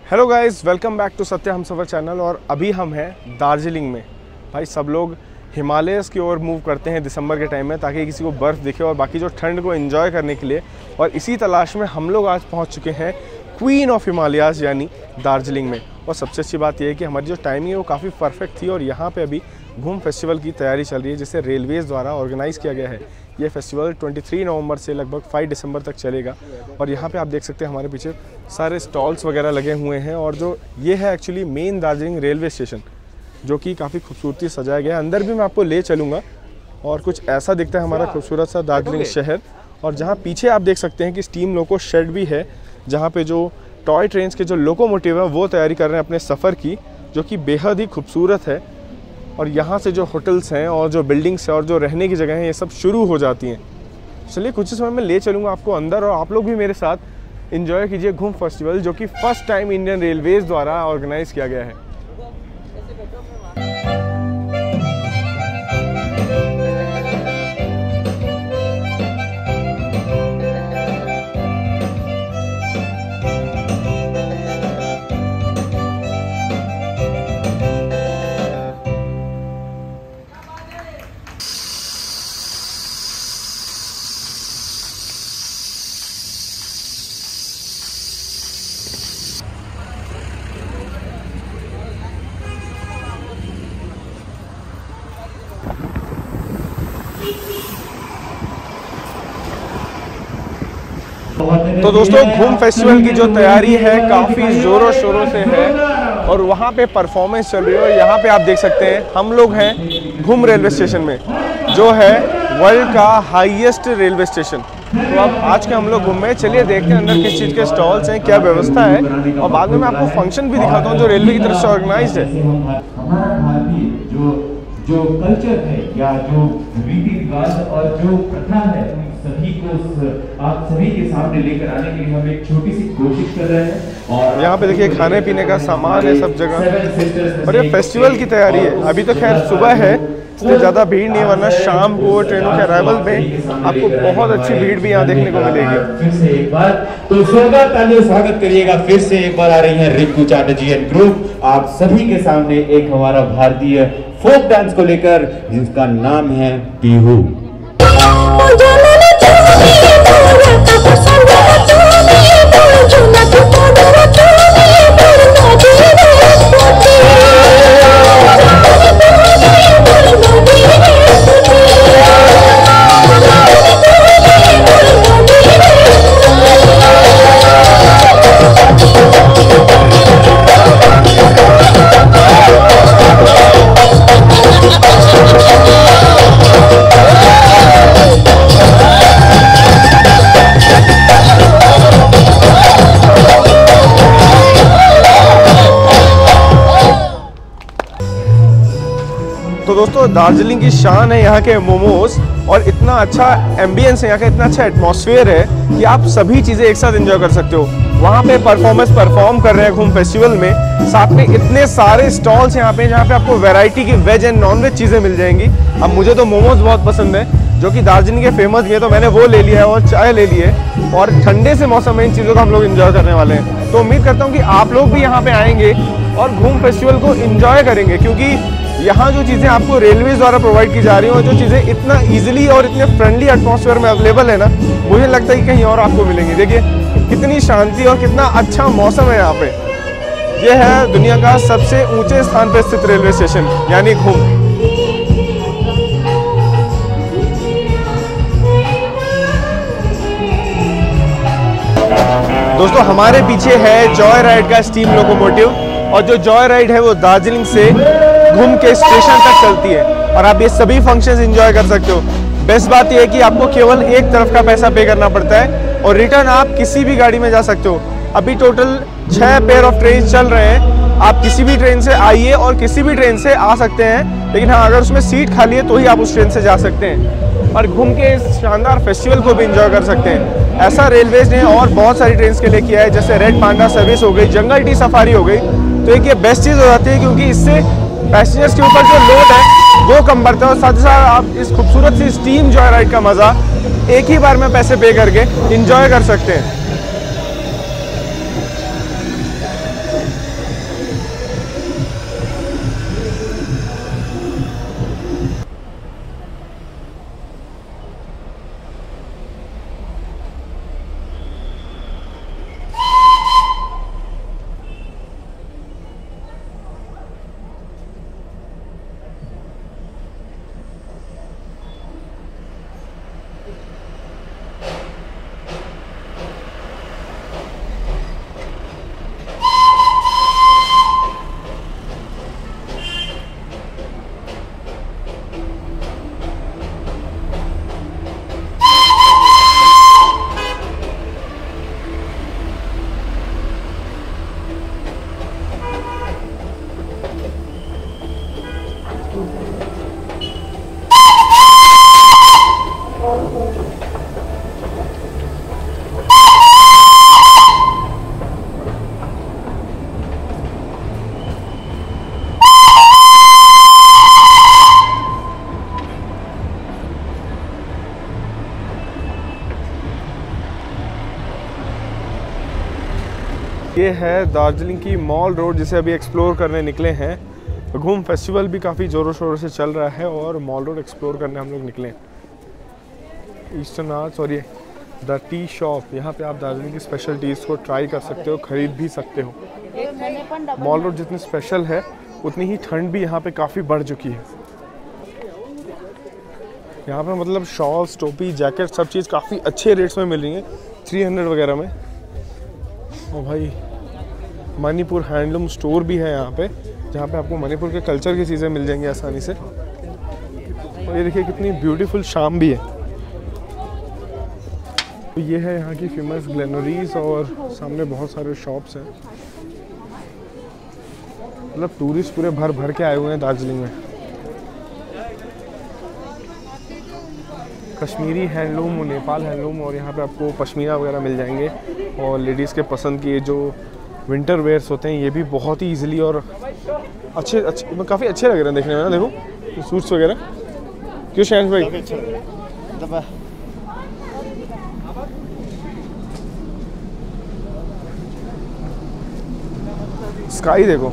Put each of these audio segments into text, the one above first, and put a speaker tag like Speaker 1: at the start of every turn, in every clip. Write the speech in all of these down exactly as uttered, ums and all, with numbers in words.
Speaker 1: Hello guys, welcome back to Satya Hamsafar channel. और अभी हम हैं दार्जिलिंग में। भाई सब लोग हिमालयस की ओर मूव करते हैं दिसंबर के टाइम में, ताकि किसी को बर्फ़ दिखे और बाकी जो ठंड को एंजॉय करने के लिए। और इसी तलाश में हम लोग आज पहुंच चुके हैं क्वीन ऑफ हिमालयाज़ यानी दार्जिलिंग में। और सबसे अच्छी बात यह है कि हमारी जो टाइमिंग है वो काफ़ी परफेक्ट थी। और यहाँ पे अभी घूम फेस्टिवल की तैयारी चल रही है, जिसे रेलवेज़ द्वारा ऑर्गेनाइज़ किया गया है। ये फेस्टिवल तेईस नवंबर से लगभग पाँच दिसंबर तक चलेगा। और यहाँ पे आप देख सकते हैं हमारे पीछे सारे स्टॉल्स वगैरह लगे हुए हैं। और जो ये है actually main Darjeeling railway station, जो कि काफ़ी खूबसूरती सजाया गया है। अंदर भी मैं आपको ले चलूँगा। और कुछ ऐसा दिखता है हमारा खूबसूरत सा दार्जिलिंग शहर। और जहाँ पीछे आप देख सकते हैं कि स्टीम लोको शेड भी है, जहाँ पे जो टॉय ट्रेन्स के जो लोकोमोटिव है वो तैयारी कर रहे हैं अपने सफ़र की, जो कि बेहद ही खूबसूरत है। और यहाँ से जो होटल्स हैं और जो बिल्डिंग्स हैं और जो रहने की जगह हैं, ये सब शुरू हो जाती हैं। चलिए कुछ ही समय में ले चलूँगा आपको अंदर, और आप लोग भी मेरे साथ एंजॉय कीजिए घूम फेस्टिवल, जो कि फर्स्ट टाइम इंडियन रेलवेज़ द्वारा ऑर्गेनाइज़ किया गया है। तो दोस्तों, घूम फेस्टिवल की जो तैयारी है काफ़ी ज़ोरों शोरों से है। और वहाँ पे परफॉर्मेंस चल रही है। और यहाँ पे आप देख सकते हैं हम लोग हैं घूम रेलवे स्टेशन में, जो है वर्ल्ड का हाईएस्ट रेलवे स्टेशन। तो अब आज के हम लोग घूम में, चलिए देखते हैं अंदर किस चीज़ के स्टॉल्स हैं, क्या व्यवस्था है। और बाद में मैं आपको फंक्शन भी दिखाता हूँ जो रेलवे की तरफ से ऑर्गेनाइज है।
Speaker 2: हमारा भारतीय जो जो कल्चर है या जो रीति रिवाज और जो प्रथा है, सभी को आप सभी के सामने लेकर आने के लिए हम एक छोटी सी कोशिश कर रहे हैं। और
Speaker 1: यहाँ पे देखिए खाने पीने का सामान है सब जगह। और ये फेस्टिवल की तैयारी है। अभी तो खैर सुबह है, इसलिए ज़्यादा भीड़ नहीं है, वरना शाम को ट्रेनों के अराइवल में आपको बहुत अच्छी भीड़ भी यहाँ देखने को मिलेगी।
Speaker 2: फिर से एक बार तो जोरदार तालियों से स्वागत करिएगा। फिर से एक बार आ रही है रिंकू चैटर्जी एंड ग्रुप आप सभी के सामने एक हमारा भारतीय फोक डांस को लेकर, जिसका नाम है बिहू।
Speaker 1: तो दोस्तों, दार्जिलिंग की शान है यहाँ के मोमोज। और इतना अच्छा एम्बियंस है यहाँ का, इतना अच्छा एटमॉस्फेयर है कि आप सभी चीज़ें एक साथ एंजॉय कर सकते हो। वहाँ पे परफॉर्मेंस परफॉर्म कर रहे हैं घूम फेस्टिवल में। साथ में इतने सारे स्टॉल्स यहाँ पे, जहाँ पे आपको वैरायटी की वेज एंड नॉन वेज चीज़ें मिल जाएंगी। अब मुझे तो मोमोज बहुत पसंद है, जो कि दार्जिलिंग के फेमस भी है, तो मैंने वो ले लिया है और चाय ले ली है। और ठंडे से मौसम में इन चीज़ों को हम लोग एंजॉय करने वाले हैं। तो उम्मीद करता हूँ कि आप लोग भी यहाँ पे आएंगे और घूम फेस्टिवल को एंजॉय करेंगे, क्योंकि यहाँ जो चीज़ें आपको रेलवे द्वारा प्रोवाइड की जा रही हैं और जो चीज़ें इतना इजीली और इतने फ्रेंडली एटमॉस्फेयर में अवेलेबल है ना, मुझे लगता है कि कहीं और आपको मिलेंगी। देखिए कितनी शांति और कितना अच्छा मौसम है यहाँ पे। ये है दुनिया का सबसे ऊंचे स्थान पर स्थित रेलवे स्टेशन यानी घूम। दोस्तों, हमारे पीछे है जॉय राइड का स्टीम लोकोमोटिव। और जो जॉय राइड है वो दार्जिलिंग से घूम के स्टेशन तक चलती है। और आप ये सभी फंक्शंस एंजॉय कर सकते हो। बेस्ट बात यह है कि आपको केवल एक तरफ का पैसा पे करना पड़ता है और रिटर्न आप किसी भी गाड़ी में जा सकते हो। अभी टोटल छः पेयर ऑफ ट्रेन चल रहे हैं। आप किसी भी ट्रेन से आइए और किसी भी ट्रेन से आ सकते हैं, लेकिन हाँ, अगर उसमें सीट खाली है तो ही आप उस ट्रेन से जा सकते हैं और घूम के इस शानदार फेस्टिवल को भी एंजॉय कर सकते हैं। ऐसा रेलवेज ने और बहुत सारी ट्रेन के लिए किया है, जैसे रेड पांडा सर्विस हो गई, जंगल टी सफारी हो गई। तो एक ये बेस्ट चीज़ हो जाती है, क्योंकि इससे पैसेंजर्स के ऊपर जो लोड है वो कम बढ़ता है। और साथ ही साथ आप इस खूबसूरत सी स्टीम जॉय राइड का मज़ा एक ही बार में पैसे पे करके एंजॉय कर सकते हैं। ये है दार्जिलिंग की मॉल रोड जिसे अभी एक्सप्लोर करने निकले हैं। घूम फेस्टिवल भी काफ़ी ज़ोरों शोरों से चल रहा है और मॉल रोड एक्सप्लोर करने हम लोग निकले हैं। ईस्टर्न आर्ट्स और ये द टी शॉप, यहाँ पे आप दार्जिलिंग की स्पेशल टीज़ को ट्राई कर सकते हो, ख़रीद भी सकते हो। मॉल रोड जितनी स्पेशल है उतनी ही ठंड भी यहाँ पे काफ़ी बढ़ चुकी है। यहाँ पे मतलब शॉल्स, टोपी, जैकेट सब चीज़ काफ़ी अच्छे रेट्स में मिल रही हैं, थ्री हंड्रेड वगैरह में। और भाई मणिपुर हैंडलूम स्टोर भी है यहाँ पे, जहाँ पे आपको मणिपुर के कल्चर की चीज़ें मिल जाएंगी आसानी से। और ये देखिए कितनी ब्यूटीफुल शाम भी है। तो ये है यहाँ की फेमस ग्लेनरीज और सामने बहुत सारे शॉप्स हैं। मतलब टूरिस्ट पूरे भर भर के आए हुए हैं दार्जिलिंग में। कश्मीरी हैंडलूम, नेपाल हैंडलूम, और यहाँ पे आपको पश्मीना वगैरह मिल जाएंगे। और लेडीज़ के पसंद की जो विंटर वेयर्स होते हैं ये भी बहुत ही इजीली और अच्छे अच्छे काफ़ी अच्छे लग रहे हैं देखने में ना। देखो सूट्स वगैरह, क्यों शैन भाई? स्काई देखो,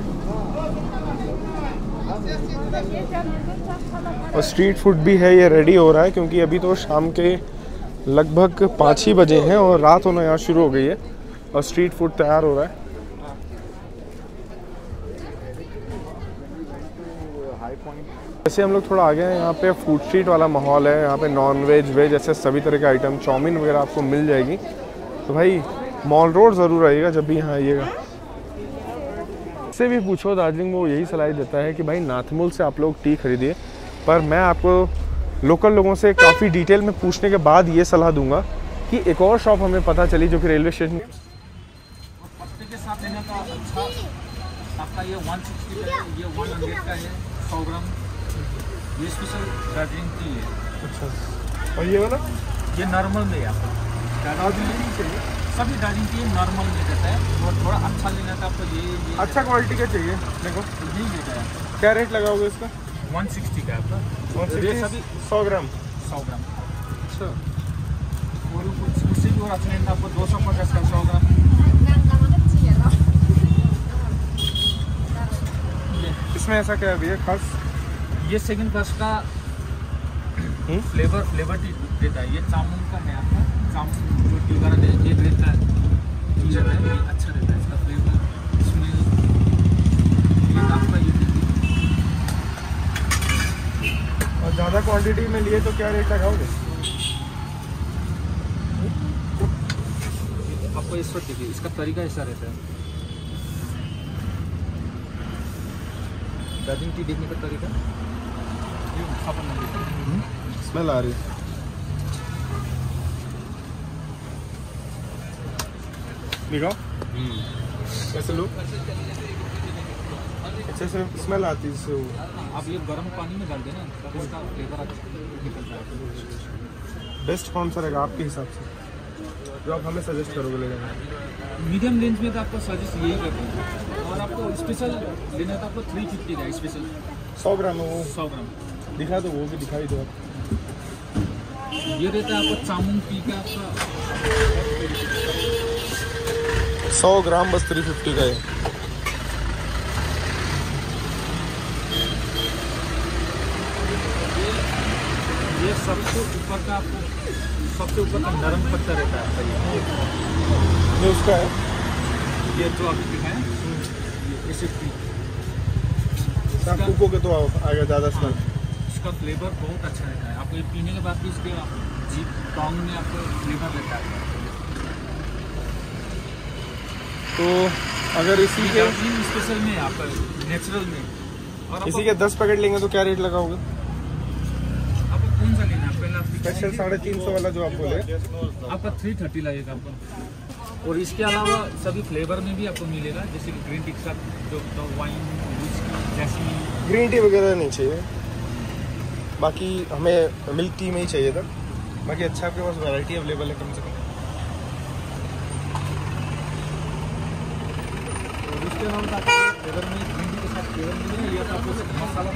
Speaker 1: और स्ट्रीट फूड भी है, ये रेडी हो रहा है क्योंकि अभी तो शाम के लगभग पाँच ही बजे हैं और रात होना यहाँ शुरू हो गई है और स्ट्रीट फूड तैयार हो रहा है। जैसे हम लोग थोड़ा आगे हैं, यहाँ पे फूड स्ट्रीट वाला माहौल है। यहाँ पे नॉन वेज, वेज ऐसे सभी तरह के आइटम, चाउमीन वगैरह आपको मिल जाएगी। तो भाई मॉल रोड ज़रूर आइएगा जब भी यहाँ आइएगा। इससे भी पूछो दार्जिलिंग में वो यही सलाह देता है कि भाई नाथमुल से आप लोग टी खरीदिए, पर मैं आपको लोकल लोगों से काफ़ी डिटेल में पूछने के बाद ये सलाह दूंगा कि एक और शॉप हमें पता चली जो कि रेलवे स्टेशन
Speaker 3: के साथ लेना तो अच्छा आपका ये एक सौ साठ का है, ये सौ का है, सौ ग्राम। ये स्पेशल दार्जिलिंग टी है।
Speaker 1: अच्छा, और ये वाला
Speaker 3: ये नॉर्मल में है आपका दार्जिलिंग चाहिए, सभी दार्जिलिंग टी नॉर्मल में देता है। और थोड़ा अच्छा लेना था आपको ये, ये
Speaker 1: अच्छा क्वालिटी का चाहिए देखो,
Speaker 3: यही लेता है।
Speaker 1: क्या रेट लगाओगे इसका?
Speaker 3: एक सौ साठ का आपका,
Speaker 1: ये सभी सौ ग्राम
Speaker 3: सौ ग्राम।
Speaker 1: अच्छा,
Speaker 3: और उससे भी और अच्छा लेना था आपको दो सौ पचास का सौ ग्राम।
Speaker 1: इसमें ऐसा क्या है खास?
Speaker 3: ये सेकंड क्लास का फ्लेवर फ्लेवर टी देता है। ये जामुन का है आपका, जामुन जो टी वगैरह दे ये रहता है, ये अच्छा रहता है इसका फ्लेवर। इसमें ये आपका ये
Speaker 1: और ज़्यादा क्वांटिटी में लिए तो क्या रेट लगाओगे?
Speaker 3: आपको इस वक्त देखिए इसका तरीका ऐसा रहता है, दार्जिलिंग टी देखने का तरीका।
Speaker 1: स्मेल आ रही है, दिखाओ कैसे लो, अच्छे से स्मेल आती है इससे।
Speaker 3: आप ये गर्म पानी में डाल देना तब इसका फ्लेवर निकलता है।
Speaker 1: बेस्ट कौन सा रहेगा आपके हिसाब से जो आप हमें सजेस्ट करोगे लेने में?
Speaker 3: मीडियम रेंज में तो आपको सजेस्ट यही करते हैं। और आपको स्पेशल लेना था आपको थ्री फिफ्टी का स्पेशल
Speaker 1: सौ ग्राम है वो,
Speaker 3: सौ ग्राम
Speaker 1: दिखा दो, वो भी दिखाई दो।
Speaker 3: ये रहता है आपको जामुन टी का आपका
Speaker 1: सौ ग्राम बस थ्री फिफ्टी का है।
Speaker 3: ये सबसे ऊपर का आपको सबसे ऊपर का नरम पत्ता रहता है आपका। ये
Speaker 1: ये उसका है,
Speaker 3: ये जो अभी दिखाया ये सिर्फ
Speaker 1: कुको के तो आ गया ज़्यादा स्मेल।
Speaker 3: इसका फ्लेवर बहुत अच्छा रहता है। आपको ये पीने के बाद भी इसके जीप टोंग में आपको फ्लेवर रहता है।
Speaker 1: तो अगर इसी के
Speaker 3: स्पेशल में आपका नेचुरल में और
Speaker 1: इसी के दस पैकेट लेंगे तो क्या रेट लगाओगे?
Speaker 3: आपको कौन सा लेना है? पहले
Speaker 1: स्पेशल साढ़े तीन सौ वाला जो आप बोले
Speaker 3: आपका थ्री थर्टी लगेगा आपको। और इसके अलावा सभी फ्लेवर में भी आपको मिलेगा, जैसे कि ग्रीन टी के साथ जो तो वाइन, जैस्मीन।
Speaker 1: ग्रीन टी वगैरह नहीं चाहिए, बाकी हमें मिल्क टी में ही चाहिए था। बाकी अच्छा आपके पास वैरायटी अवेलेबल है कम से कम।
Speaker 3: और इसके अलावा फ्लेवर में ग्रीन टी के साथ फ्लेवर मिलेगा, या तो आपको मसाला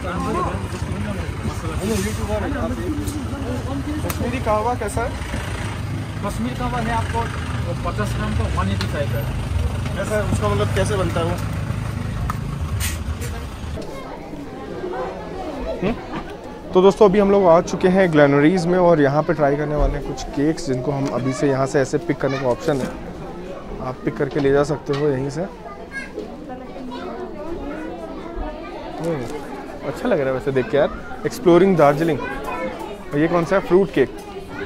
Speaker 1: कश्मीरी कहवा कैसा है?
Speaker 3: कश्मीर कहवा है आपको पचास ग्राम का वन एटी फाइव है।
Speaker 1: कैसा उसका मतलब कैसे बनता है वो? हुँ? तो दोस्तों अभी हम लोग आ चुके हैं ग्लेनरीज में और यहाँ पे ट्राई करने वाले हैं कुछ केक्स जिनको हम अभी से यहाँ से ऐसे पिक करने का ऑप्शन है, आप पिक करके ले जा सकते हो यहीं से। अच्छा लग रहा है वैसे देख के यार, एक्सप्लोरिंग दार्जिलिंग। और ये कौन सा है? Fruit cake.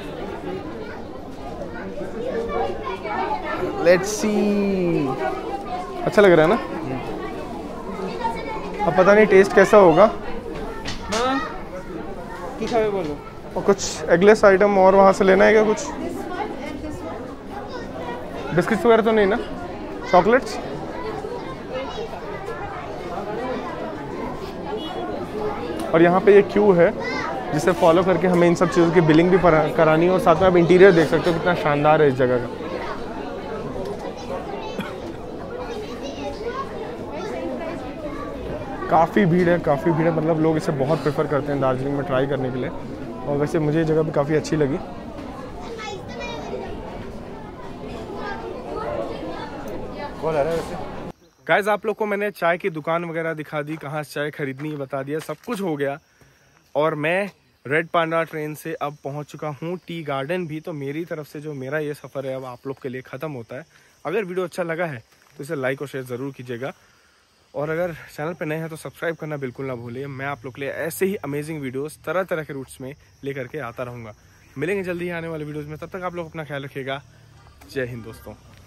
Speaker 1: लेट्स सी, अच्छा लग रहा है ना? अब पता नहीं टेस्ट कैसा होगा।
Speaker 3: हाँ क्या बोलो।
Speaker 1: और कुछ एगलेस आइटम और वहाँ से लेना है क्या? कुछ बिस्किट्स वगैरह तो नहीं ना? चॉकलेट्स? और यहाँ पे ये क्यू है जिसे फॉलो करके हमें इन सब चीज़ों की बिलिंग भी करानी है और साथ में आप इंटीरियर देख सकते हो कितना शानदार है इस जगह का। काफ़ी भीड़ है, काफ़ी भीड़ है, मतलब लोग इसे बहुत प्रेफर करते हैं दार्जिलिंग में ट्राई करने के लिए। और वैसे मुझे ये जगह भी काफ़ी अच्छी लगी। कौन आ रहा है वैसे? गाइस आप लोग को मैंने चाय की दुकान वगैरह दिखा दी, कहाँ से चाय खरीदनी है बता दिया, सब कुछ हो गया। और मैं रेड पांडा ट्रेन से अब पहुंच चुका हूं टी गार्डन भी। तो मेरी तरफ से जो मेरा ये सफ़र है अब आप लोग के लिए ख़त्म होता है। अगर वीडियो अच्छा लगा है तो इसे लाइक और शेयर ज़रूर कीजिएगा। और अगर चैनल पे नए हैं तो सब्सक्राइब करना बिल्कुल ना भूलिए। मैं आप लोग के लिए ऐसे ही अमेजिंग वीडियोस तरह तरह के रूट्स में लेकर के आता रहूँगा। मिलेंगे जल्दी ही आने वाले वीडियोज़ में, तब तक आप लोग अपना ख्याल रखिएगा। जय हिंद दोस्तों।